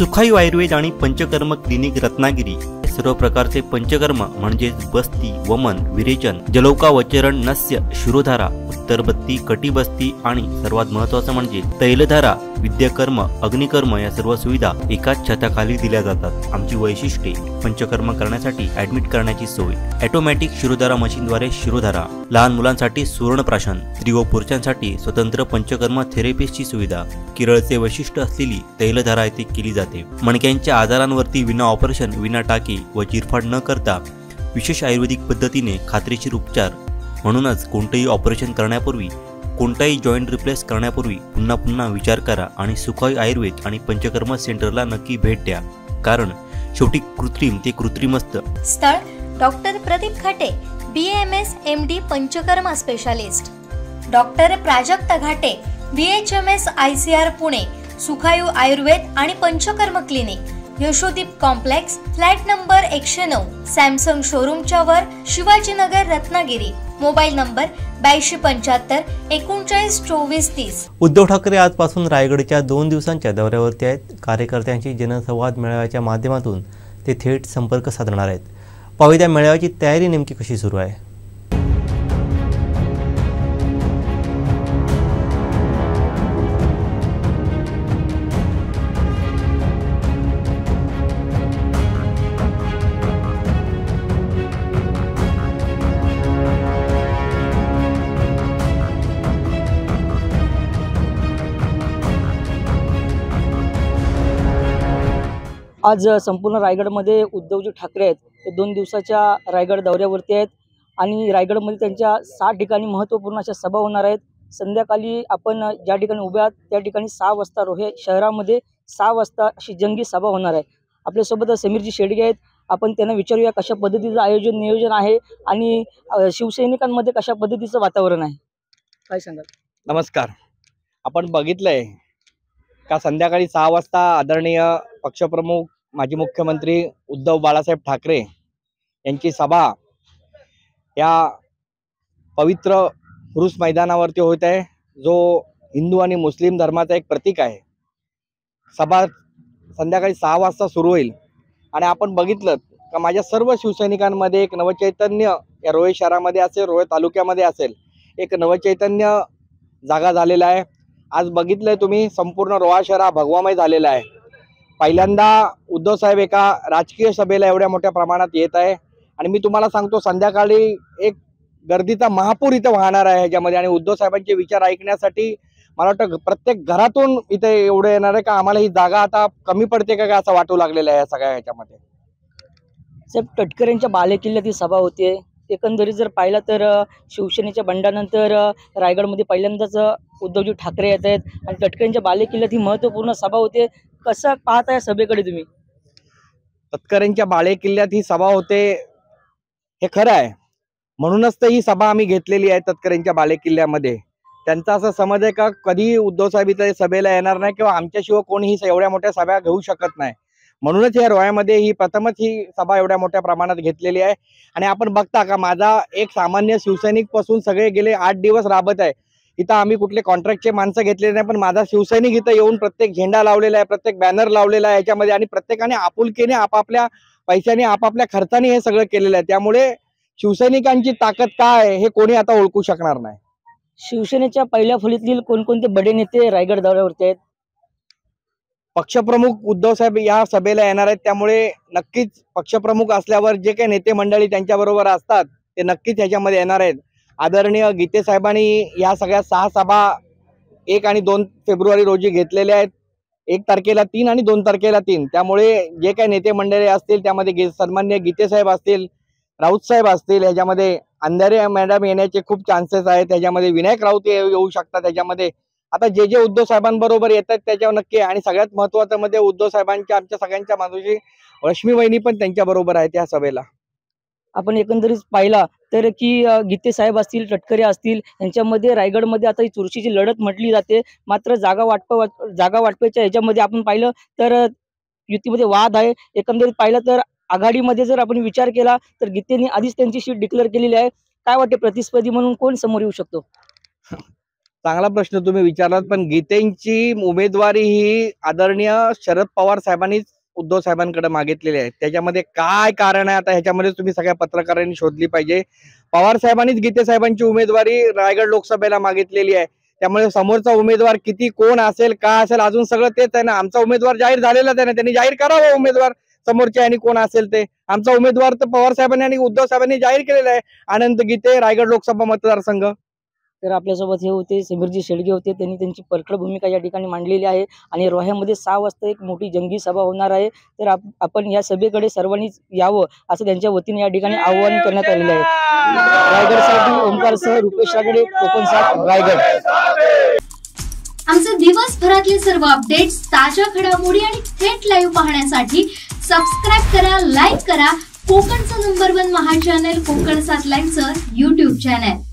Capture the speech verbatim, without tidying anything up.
सुखायू आयुर्वेद आणि पंचकर्म क्लिनिक रत्नागिरी सर्व प्रकारचे पंचकर्म म्हणजेच बस्ती, वमन, विरेचन, जलौका, वचरण, नस्य, शिरोधारा, उत्तरबत्ती, कटिबस्ती आणि सर्वात महत्त्वाचं म्हणजे तैलधारा, विद्याकर्म, अग्निकर्म या सर्व सुविधा एकाच छताखाली दिल्या जातात। आमची वैशिष्ट्ये पंचकर्म करण्यासाठी ऍडमिट करण्याची सोय, ऑटोमॅटिक शिरोधारा मशीनद्वारे शिरोधारा, लहान मुलांसाठी सुवर्णप्राशन, स्त्री व पुरुषांसाठी स्वतंत्र पंचकर्म थेरपिस्टची सुविधा, केरळचे वैशिष्ट्य असलेली तैलधारा येथे केली जाते। मणक्यांच्या आजारांवरती विना ऑपरेशन, विना टाके व चिरफाड न करता विशेष आयुर्वेदिक पद्धतीने खात्रीशीर उपचार। म्हणूनच कोणतेही ऑपरेशन करण्यापूर्वी, कोणताही जॉईंट रिप्लेस करण्यापूर्वी पुन्हा पुन्हा विचार करा आणि सुखायू आयुर्वेद आणि पंचकर्म सेंटरला नक्की भेट द्या, कारण शेवटी कृत्रिम ते कृत्रिम असतं। स्थळ doctor Pradeep Khate, B M S M D panchakarma specialist, doctor Prajakt Ghate, B H M S I C R Pune, Sukhayu Ayurveda आणि Panchakarma clinic, Yashodeep complex, flat number एकशे नऊ, सॅमसंग शोरूमच्या वर, शिवाजीनगर, रत्नागिरी। मोबाईल नंबर ब्याऐंशी पंच्याहत्तर एकोणचाळीस चोवीस तीस। उद्धव ठाकरे आजपासून रायगडच्या दोन दिवसांच्या दौऱ्यावरती आहेत। कार्यकर्त्यांशी जनसंवाद मेळाव्याच्या माध्यमातून ते थेट संपर्क साधणार आहेत। पाहूया त्या मेळाव्याची तयारी नेमकी कशी सुरू आहे। आज संपूर्ण रायगडमध्ये उद्धवजी ठाकरे आहेत ते दोन दिवसाच्या रायगड दौऱ्यावरती आहेत आणि रायगडमध्ये त्यांच्या सात ठिकाणी महत्त्वपूर्ण अशा सभा होणार आहेत। संध्याकाळी आपण ज्या ठिकाणी उभे आहात त्या ठिकाणी सहा वाजता रोहे शहरामध्ये सहा वाजता अशी जंगी सभा होणार आहे। आपल्यासोबत समीरजी शेडगे आहेत, आपण त्यांना विचारूया कशा पद्धतीचं आयोजन नियोजन आहे आणि शिवसैनिकांमध्ये कशा पद्धतीचं वातावरण आहे, काय सांगाल? नमस्कार। आपण बघितलंय का संध्याकाळी सहा वाजता आदरणीय पक्षप्रमुख माजी मुख्यमंत्री उद्धव बाळासाहेब ठाकरे यांची सभा या पवित्र हुरूस मैदानावरती होत आहे, जो हिंदू आणि मुस्लिम धर्माचा एक प्रतीक आहे। सभा संध्याकाळी सहा वाजता सुरू होईल आणि आपण बघितलं का माझ्या सर्व शिवसैनिकांमध्ये एक नवचैतन्य या रोहे शहरामध्ये असेल, रोहे तालुक्यामध्ये असेल, एक नवचैतन्य जागा झालेला आहे। आज बघितलंय तुम्ही संपूर्ण रोहा शहर हा भगवामय झालेला आहे। पहिल्यांदा उद्धव साहेब एका राजकीय सभेला एवढ्या मोठ्या प्रमाणात येत आहे आणि मी तुम्हाला सांगतो संध्याकाळी एक गर्दीचा महापूर इथे वाहणार आहे ह्याच्यामध्ये आणि उद्धव साहेबांचे विचार ऐकण्यासाठी मला वाटतं प्रत्येक घरातून इथे एवढे येणार आहे का आम्हाला ही जागा आता कमी पडते का असं वाटू लागलेलं आहे या सगळ्या ह्याच्यामध्ये। साहेब, तटकरेंच्या बालेकिल्ल्यात ही सभा होते, एकंदरीत जर पाहिलं तर शिवसेनेच्या बंडानंतर रायगडमध्ये पहिल्यांदाच उद्धवजी ठाकरे येत आहेत आणि तटकरेंच्या बालेकिल्ल्यात ही महत्त्वपूर्ण सभा होते, कसं पाहता या सभेकडे तुम्ही? तटकरेंच्या बालेकिल्ल्यात ही सभा होते हे खरं आहे, म्हणूनच तर ही सभा आम्ही घेतलेली आहे तटकरेंच्या बालेकिल्ल्यामध्ये। त्यांचा असं समज आहे का कधी उद्धव साहेब इथे सभेला येणार नाही किंवा आमच्याशिवाय कोणीही एवढ्या मोठ्या सभा घेऊ शकत नाही, म्हणूनच या रोह्यामध्ये ही प्रथमच ही सभा एवढ्या मोठ्या प्रमाणात घेतलेली आहे। आणि आपण बघता का माझा एक सामान्य शिवसैनिक पासून सगळे गेले आठ दिवस राबत आहे इथं, आम्ही कुठले कॉन्ट्रॅक्टचे माणसं घेतलेले नाही, पण माझा शिवसैनिक इथं येऊन प्रत्येक झेंडा लावलेला आहे, प्रत्येक बॅनर लावलेला आहे याच्यामध्ये आणि प्रत्येकाने आपुलकीने आपापल्या पैशाने आपापल्या खर्चाने हे सगळं केलेलं आहे। त्यामुळे शिवसैनिकांची ताकद काय आहे हे कोणी आता ओळखू शकणार नाही। शिवसेनेच्या पहिल्या फळीतील कोणकोणते बडे नेते रायगड दौऱ्यावरती आहेत? पक्षप्रमुख उद्धव साहेब या सभेला येणार आहेत, त्यामुळे नक्कीच पक्षप्रमुख असल्यावर जे काही नेते मंडळी त्यांच्याबरोबर असतात ते नक्कीच ह्याच्यामध्ये येणार आहेत। आदरणीय गीते साहेबांनी या सगळ्या सहा सभा एक आणि दोन फेब्रुवारी रोजी घेतलेल्या आहेत, एक तारखेला तीन आणि दोन तारखेला तीन। त्यामुळे जे काही नेते मंडळी असतील त्यामध्ये सन्माननीय गीते साहेब असतील, राऊत साहेब असतील, ह्याच्यामध्ये अंधारे मॅडम येण्याचे खूप चान्सेस आहेत, त्याच्यामध्ये विनायक राऊत येऊ शकतात। त्याच्यामध्ये आता जे जे उद्धव साहेबांबरोबर येतात त्याच्यावर नक्की, आणि सगळ्यात महत्त्वाचं मध्ये उद्धव साहेबांच्या आमच्या सगळ्यांच्या मातोश्री रश्मी वहिनी पण त्यांच्या बरोबर आहेत या सभेला। आपण एकंदरीत पाहिला तर की गीते साहेब असतील, तटकरे असतील, यांच्यामध्ये रायगडमध्ये आता ही चुरशीची लढत म्हटली जाते, मात्र जागा वाटप जागा वाटपाच्या ह्याच्यामध्ये आपण पाहिलं तर युतीमध्ये वाद आहे। एकंदरीत पाहिलं तर आघाडीमध्ये जर आपण विचार केला तर गीतेने आधीच त्यांची सीट डिक्लेअर केलेली आहे, काय वाटते प्रतिस्पर्धी म्हणून कोण समोर येऊ शकतो? चांगला प्रश्न तुम्ही विचारलात, पण गीतेंची उमेदवारी ही आदरणीय शरद पवार साहेबांनीच उद्धव साहेबांकडे मागितलेली आहे. त्याच्यामध्ये काय कारण आहे आता ह्याच्यामध्ये तुम्ही सगळ्या पत्रकारांनी शोधली पाहिजे. पवार साहेबांनीच गीते साहेबांची उमेदवारी रायगड लोकसभेला मागितलेली आहे. त्यामुळे समोरचा उमेदवार किती कोण असेल का असेल अजून सगळं तेच आहे ना. आमचा उमेदवार जाहीर झालेलाच आहे ना, त्यांनी जाहीर करावा उमेदवार समोरच्या आणि कोण असेल ते. आमचा उमेदवार तर पवार साहेबांनी आणि उद्धव साहेबांनी जाहीर केलेला आहे. अनंत गीते, रायगड लोकसभा मतदारसंघ. तर आपल्यासोबत हे होते समीरजी शेळगे होते. त्यांनी त्यांची परखड भूमिका या ठिकाणी मांडलेली आहे आणि रोह्यामध्ये सहा वाजता एक मोठी जंगी सभा होणार आहे. तर आप, आपण या सभेकडे सर्वांनीच यावं असं त्यांच्या वतीने या ठिकाणी आवाहन करण्यात आलेलं आहे. रायगडसाठी ओमकारसह रुपेश रागडे, कोकण सात, रायगड. आमचे दिवसभरातले सर्व अपडेट्स, ताज्या घडामोडी आणि थेट लाईव्ह पाहण्यासाठी सबस्क्राईब करा, लाईक करा कोकणचं number one Maha channel Kokan सात लाईव्हचं यूट्यूब चॅनल.